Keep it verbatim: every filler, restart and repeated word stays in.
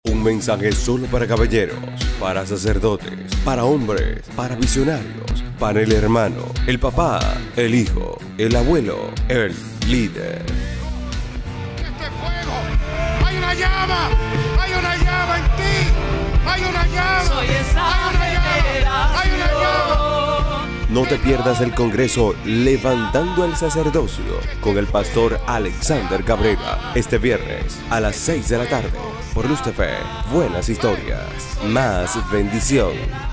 Un mensaje solo para caballeros, para sacerdotes, para hombres, para visionarios, para el hermano, el papá, el hijo, el abuelo, el líder. ¡Este fuego! ¡Hay una llama! ¡Hay una llama en ti! ¡Hay una llama! Soy esa ¡Hay una llama! ¡Hay una llama! No te pierdas el congreso Levantando el Sacerdocio con el pastor Alexander Cabrera este viernes a las seis de la tarde por Luz T V. Buenas historias, más bendición.